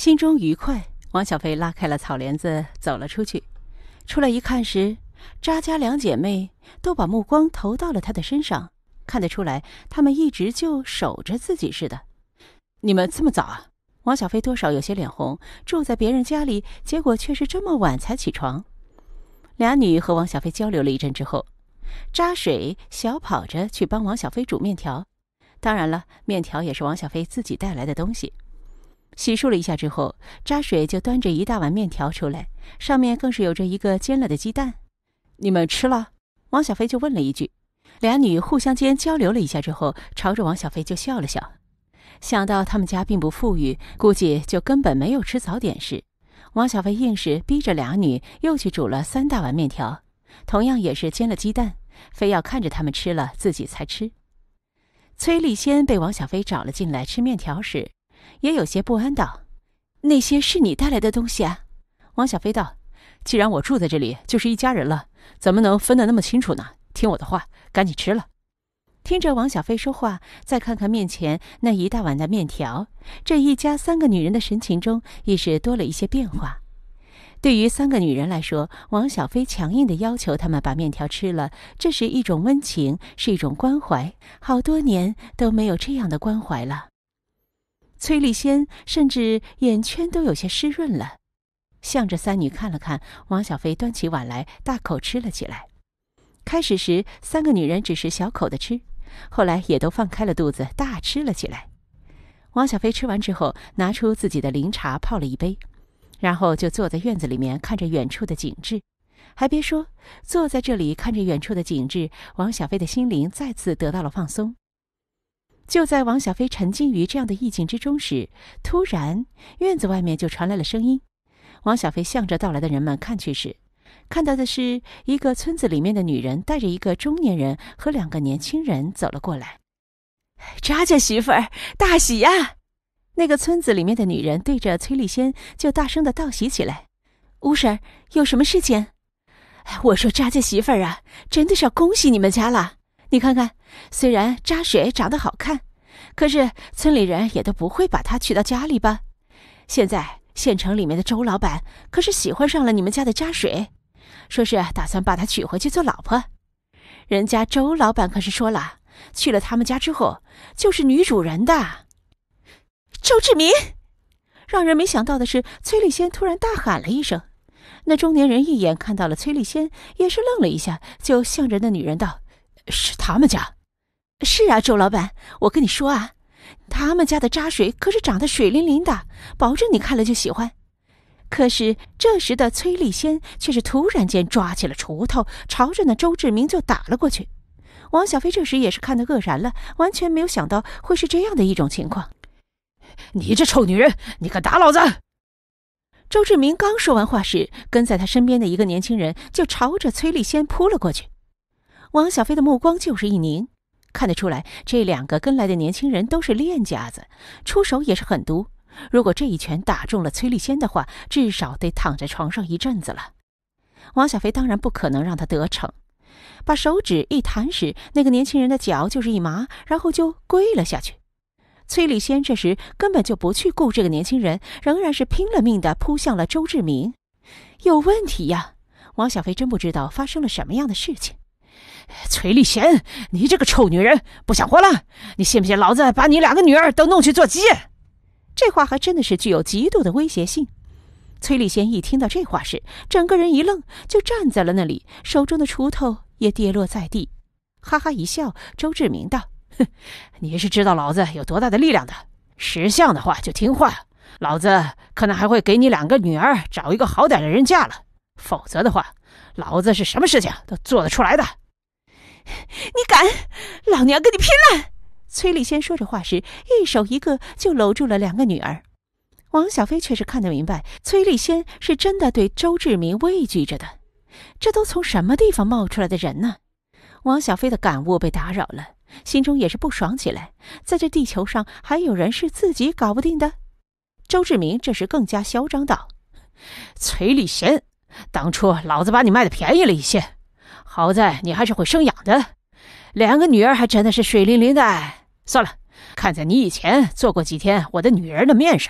心中愉快，王小飞拉开了草帘子走了出去。出来一看时，扎家两姐妹都把目光投到了他的身上，看得出来她们一直就守着自己似的。你们这么早啊？王小飞多少有些脸红，住在别人家里，结果却是这么晚才起床。俩女和王小飞交流了一阵之后，扎水小跑着去帮王小飞煮面条。当然了，面条也是王小飞自己带来的东西。洗漱了一下之后，扎水就端着一大碗面条出来，上面更是有着一个煎了的鸡蛋。你们吃了？王小飞就问了一句。俩女互相间交流了一下之后，朝着王小飞就笑了笑。想到他们家并不富裕，估计就根本没有吃早点时，王小飞硬是逼着俩女又去煮了3大碗面条，同样也是煎了鸡蛋，非要看着他们吃了自己才吃。崔丽仙被王小飞找了进来吃面条时，也有些不安道：“那些是你带来的东西啊？”王小飞道：“既然我住在这里，就是一家人了，怎么能分得那么清楚呢？听我的话，赶紧吃了。”听着王小飞说话，再看看面前那一大碗的面条，这一家3个女人的神情中亦是多了一些变化。对于3个女人来说，王小飞强硬地要求她们把面条吃了，这是一种温情，是一种关怀，好多年都没有这样的关怀了。崔丽仙甚至眼圈都有些湿润了，向着3女看了看，王小飞端起碗来大口吃了起来。开始时3个女人只是小口的吃，后来也都放开了肚子大吃了起来。王小飞吃完之后，拿出自己的苓茶泡了一杯，然后就坐在院子里面看着远处的景致。还别说，坐在这里看着远处的景致，王小飞的心灵再次得到了放松。就在王小飞沉浸于这样的意境之中时，突然院子外面就传来了声音。王小飞向着到来的人们看去时，看到的是一个村子里面的女人带着一个中年人和2个年轻人走了过来。扎家媳妇儿，大喜呀！那个村子里面的女人对着崔丽仙就大声地道喜起来。吴婶，有什么事情？我说扎家媳妇儿啊，真的是要恭喜你们家了。你看看，虽然扎水长得好看，可是村里人也都不会把她娶到家里吧？现在县城里面的周老板可是喜欢上了你们家的扎水，说是打算把她娶回去做老婆。人家周老板可是说了，去了他们家之后就是女主人的。周志明！让人没想到的是，崔丽仙突然大喊了一声。那中年人一眼看到了崔丽仙，也是愣了一下，就向着那女人道：“是他们家？”“是啊，周老板，我跟你说啊，他们家的扎水可是长得水灵灵的，保证你看了就喜欢。”可是这时的崔丽仙却是突然间抓起了锄头，朝着那周志明就打了过去。王小飞这时也是看得愕然了，完全没有想到会是这样的一种情况。“你这臭女人，你敢打老子！”周志明刚说完话时，跟在他身边的一个年轻人就朝着崔丽仙扑了过去。王小飞的目光就是一凝，看得出来这2个跟来的年轻人都是练家子，出手也是狠毒。如果这一拳打中了崔丽仙的话，至少得躺在床上一阵子了。王小飞当然不可能让他得逞，把手指一弹时，那个年轻人的脚就是一麻，然后就跪了下去。崔丽仙这时根本就不去顾这个年轻人，仍然是拼了命地扑向了周志明。有问题呀！王小飞真不知道发生了什么样的事情。“崔丽仙，你这个臭女人，不想活了？你信不信老子把你2个女儿都弄去做鸡？”这话还真的是具有极度的威胁性。崔丽仙一听到这话时，整个人一愣，就站在了那里，手中的锄头也跌落在地。哈哈一笑，周志明道：“哼，你是知道老子有多大的力量的，识相的话就听话，老子可能还会给你2个女儿找一个好点的人嫁了，否则的话，老子是什么事情都做得出来的。”“你敢？老娘跟你拼了！”崔丽仙说着话时，一手一个就搂住了2个女儿。王小飞却是看得明白，崔丽仙是真的对周志明畏惧着的。这都从什么地方冒出来的人呢？王小飞的感悟被打扰了，心中也是不爽起来。在这地球上还有人是自己搞不定的？周志明这时更加嚣张道：“崔丽仙，当初老子把你卖的便宜了一些，好在你还是会生养的，2个女儿还真的是水灵灵的。算了，看在你以前做过几天我的女儿的面上，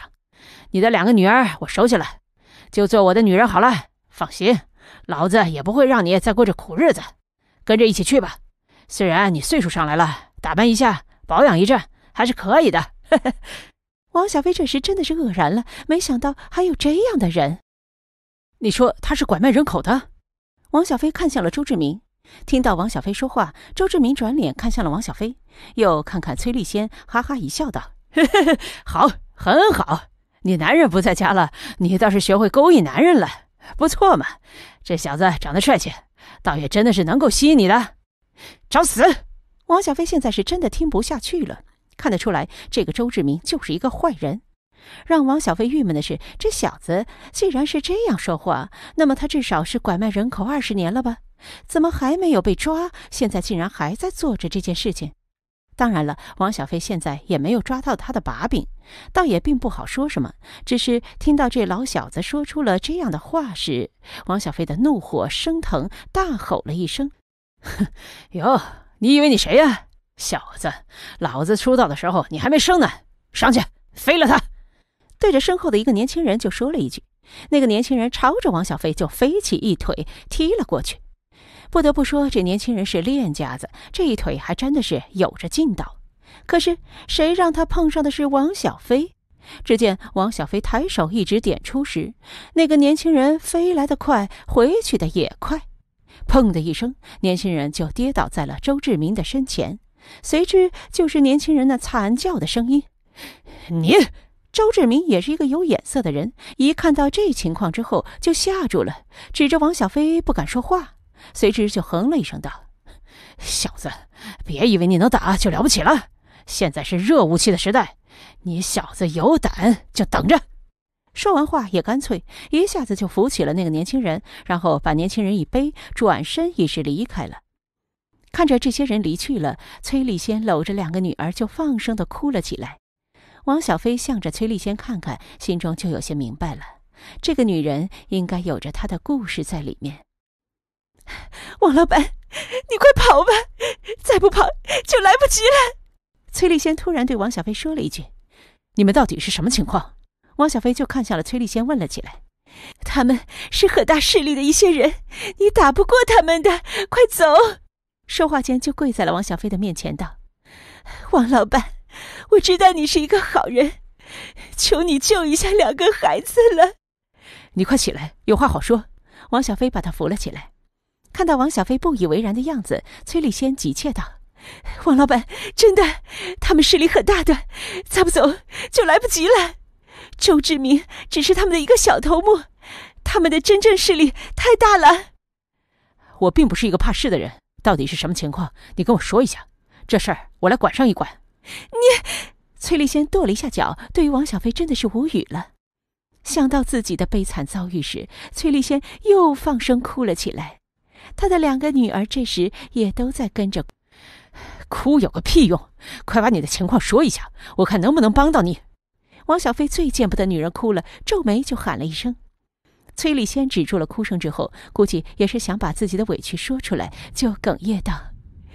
你的2个女儿我收下了，就做我的女人好了。放心，老子也不会让你再过这苦日子，跟着一起去吧。虽然你岁数上来了，打扮一下，保养一阵还是可以的。 王小飞这时真的是愕然了，没想到还有这样的人。 你说他是拐卖人口的？ 王小飞看向了周志明。听到王小飞说话，周志明转脸看向了王小飞，又看看崔丽仙，哈哈一笑道： 好，很好，你男人不在家了，你倒是学会勾引男人了，不错嘛。这小子长得帅气，倒也真的是能够吸引你的。找死！ 王小飞现在是真的听不下去了，看得出来这个周志明就是一个坏人。让王小飞郁闷的是，这小子既然是这样说话，那么他至少是拐卖人口20年了吧？怎么还没有被抓？现在竟然还在做着这件事情。当然了，王小飞现在也没有抓到他的把柄，倒也并不好说什么。只是听到这老小子说出了这样的话时，王小飞的怒火升腾，大吼了一声： 哟，你以为你谁呀？小子，老子出道的时候你还没生呢，上去飞了他！ 对着身后的一个年轻人就说了一句，那个年轻人朝着王小飞就飞起一腿踢了过去。不得不说，这年轻人是练家子，这一腿还真的是有着劲道。可是谁让他碰上的是王小飞？只见王小飞抬手一指点出时，那个年轻人飞来的快，回去的也快。砰的一声，年轻人就跌倒在了周志明的身前，随之就是年轻人那惨叫的声音。 你！ 周志明也是一个有眼色的人，一看到这情况之后就吓住了，指着王小飞不敢说话，随之就哼了一声道： 小子，别以为你能打就了不起了，现在是热武器的时代，你小子有胆就等着。 说完话也干脆一下子就扶起了那个年轻人，然后把年轻人一背，转身亦是离开了。看着这些人离去了，崔丽仙搂着2个女儿就放声地哭了起来。王小飞向着崔丽仙看看，心中就有些明白了，这个女人应该有着她的故事在里面。王老板，你快跑吧，再不跑就来不及了。崔丽仙突然对王小飞说了一句： 你们到底是什么情况？ 王小飞就看向了崔丽仙问了起来：他们是很大势力的一些人，你打不过他们的，快走。说话间就跪在了王小飞的面前道：王老板，我知道你是一个好人，求你救一下2个孩子了。 你快起来，有话好说。 王小飞把他扶了起来。看到王小飞不以为然的样子，崔丽仙急切道：王老板，真的，他们势力很大的，再不走就来不及了。周志明只是他们的一个小头目，他们的真正势力太大了。 我并不是一个怕事的人，到底是什么情况？你跟我说一下，这事儿我来管上一管。 崔丽仙跺了一下脚，对于王小飞真的是无语了。想到自己的悲惨遭遇时，崔丽仙又放声哭了起来。她的2个女儿这时也都在跟着哭。有个屁用，快把你的情况说一下，我看能不能帮到你。 王小飞最见不得女人哭了，皱眉就喊了一声。崔丽仙止住了哭声之后，估计也是想把自己的委屈说出来，就哽咽道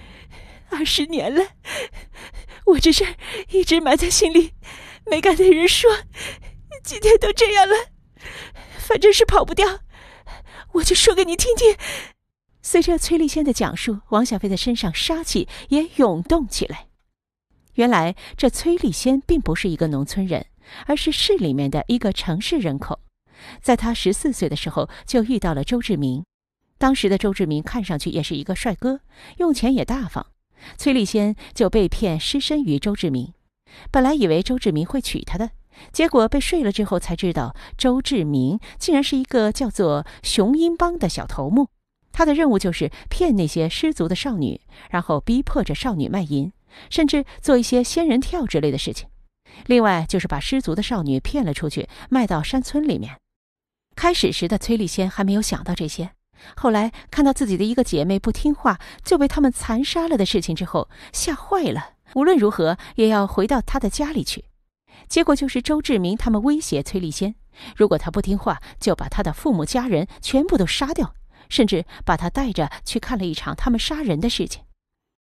：20年了，我这事儿一直埋在心里，没敢对人说，今天都这样了，反正是跑不掉，我就说给你听听。随着崔丽仙的讲述，王小飞的身上杀气也涌动起来。原来这崔丽仙并不是一个农村人，而是市里面的一个城市人口。在他14岁的时候就遇到了周志明，当时的周志明看上去也是一个帅哥，用钱也大方，崔丽仙就被骗失身于周志明。本来以为周志明会娶她的，结果被睡了之后才知道，周志明竟然是一个叫做雄鹰帮的小头目。他的任务就是骗那些失足的少女，然后逼迫着少女卖淫，甚至做一些仙人跳之类的事情。另外就是把失足的少女骗了出去，卖到山村里面。开始时的崔丽仙还没有想到这些，后来看到自己的一个姐妹不听话就被他们残杀了的事情之后，吓坏了，无论如何也要回到她的家里去。结果就是周志明他们威胁崔丽仙，如果她不听话，就把她的父母家人全部都杀掉，甚至把她带着去看了一场他们杀人的事情。